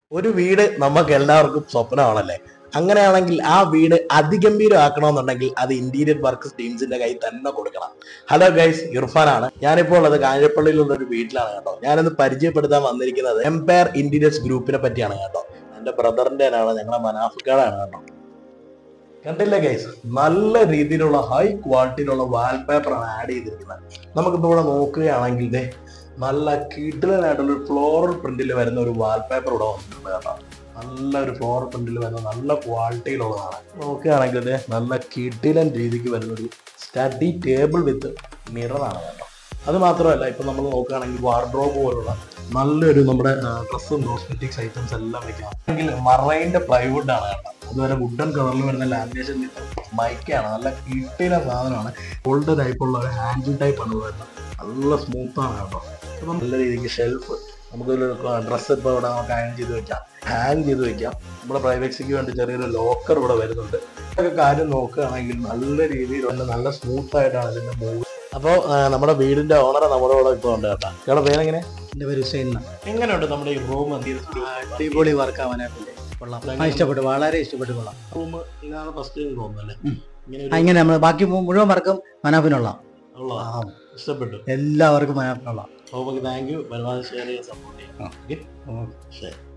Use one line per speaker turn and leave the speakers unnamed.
ഒരു വീട് നമുക്ക് എല്ലാവർക്കും സ്വപ്നമാണല്ലേ. അങ്ങനെയാണെങ്കിൽ ആ വീട് അതിഗംഭീരമാക്കണമെന്നുണ്ടെങ്കിൽ അത് ഇന്റീരിയർ വർക്ക്സ് ടീംസിന്റെ കയ്യിൽ തന്നെ കൊടുക്കണം. ഹലോ ഗൈസ്, ഇർഫാനാണ്. ഞാനിപ്പോൾ ഉള്ളത് കാഞ്ഞിരപ്പള്ളിയിലുള്ള ഒരു വീട്ടിലാണ് കേട്ടോ. ഞാനിന്ന് പരിചയപ്പെടുത്താൻ വന്നിരിക്കുന്നത് എംപയർ ഇന്റീരിയേഴ്സ് ഗ്രൂപ്പിനെ പറ്റിയാണ് കേട്ടോ. എന്റെ ബ്രദറിന്റെ ആണ്, ഞങ്ങളെ മനാഫിക്കാടാണ് കേട്ടോ. കണ്ടില്ലേ ഗൈസ്, നല്ല രീതിയിലുള്ള ഹൈ ക്വാളിറ്റിയിലുള്ള വാൾപേപ്പറാണ് ആഡ് ചെയ്തിരിക്കുന്നത്. നമുക്കിപ്പോൾ ഇവിടെ നോക്കുകയാണെങ്കിൽ നല്ല കിടിലനായിട്ടുള്ള ഒരു ഫ്ലോറൽ പ്രിന്റിൽ വരുന്ന ഒരു വാൾപേപ്പർ ഇവിടെ വന്നിട്ടുണ്ട് കേട്ടോ. നല്ലൊരു ഫ്ലോറൽ പ്രിന്റിൽ വരുന്ന നല്ല ക്വാളിറ്റിയിലുള്ളതാണ്. നോക്കുകയാണെങ്കിൽ നല്ല കിടിലൻ രീതിക്ക് വരുന്ന ഒരു സ്റ്റഡി ടേബിൾ വിത്ത് മിററാണ് കേട്ടോ. അത് മാത്രമല്ല, ഇപ്പൊ നമ്മൾ നോക്കുകയാണെങ്കിൽ വാർഡ്രോബ് പോലുള്ള നല്ലൊരു നമ്മുടെ ഡ്രസ്സും കോസ്മെറ്റിക്സ് ഐറ്റംസ് എല്ലാം വെക്കാം. അല്ലെങ്കിൽ മറൈൻ്റെ പ്ലൈവുഡ് ആണ് കേട്ടോ. അതുപോലെ വുഡൻ കളറിൽ വരുന്ന ലാമിനേഷൻ മൈക്കാണ്. നല്ല കിട്ടിയ സാധനമാണ്. ഗോൾഡ് ടൈപ്പുള്ള ഒരു ഹാൻഡിൽ ടൈപ്പാണ് വരുന്നത്. നല്ല സ്മൂത്താണ് കേട്ടോ. അപ്പം നല്ല രീതിക്ക് ഷെൽഫ്, നമുക്കൊരു ഡ്രസ്സ് ഇപ്പോൾ ഇവിടെ നമുക്ക് ഹാങ് ചെയ്ത് വെക്കാം. നമ്മുടെ പ്രൈവസിക്ക് വേണ്ടി ചെറിയൊരു ലോക്കർ ഇവിടെ വരുന്നുണ്ട്. ഇതൊക്കെ കാര്യം നോക്കുകയാണെങ്കിൽ നല്ല രീതിയിൽ നല്ല സ്മൂത്ത് ആയിട്ടാണ് ഇതിന്റെ മൂവ്. അപ്പോൾ നമ്മുടെ വീടിന്റെ ഓണറെ നമ്മുടെ കൂടെ ഇപ്പോൾ ഉണ്ട് കേട്ടോ. ഇവിടെ പേരെങ്ങനെ?
എൻ്റെ പേര് ഹുസൈൻ.
എങ്ങനെയുണ്ട് നമ്മുടെ ഈ റൂം?
അടിപൊളി വർക്ക് ആവാനായിട്ടില്ലേ? കൊള്ളാം, ഇഷ്ടപ്പെട്ടു, വളരെ ഇഷ്ടപ്പെട്ടു. കൊള്ളാം.
റൂം ഇതാണ് ഫസ്റ്റ് തോന്നുന്നല്ലേ?
ഇങ്ങനെ നമ്മൾ ബാക്കി മുഴുവൻ വർക്കും മനാഫിനുള്ള
ഇഷ്ടപ്പെട്ടു.
എല്ലാവർക്കും മനാഫിനുള്ള.
Thank you. പരമാവധി ഷെയർ ചെയ്യാൻ സപ്പോർട്ട് ചെയ്യാം. ശരി.